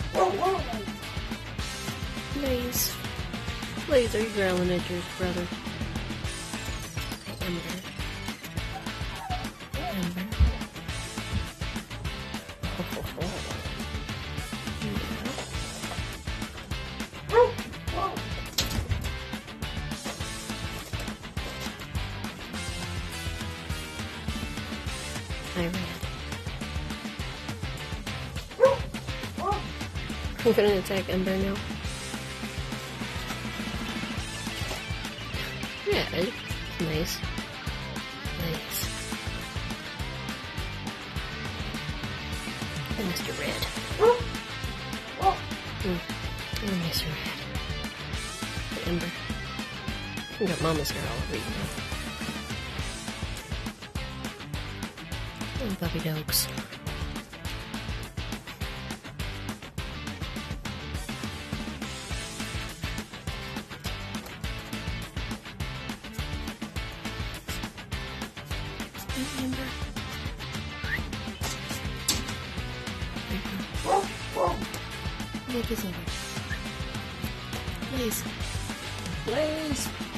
Blaze. Blaze, are you growling at your brother? Ember. Ember. Oh, oh, oh. I ran. I'm gonna attack Ember now. Yeah, nice. Nice. Oh, Mr. Red. Oh, Mr. Red. Ember. You got Mama's hair all over you now. Oh, puppy dogs. Ember. Look, it's over. Please. Please.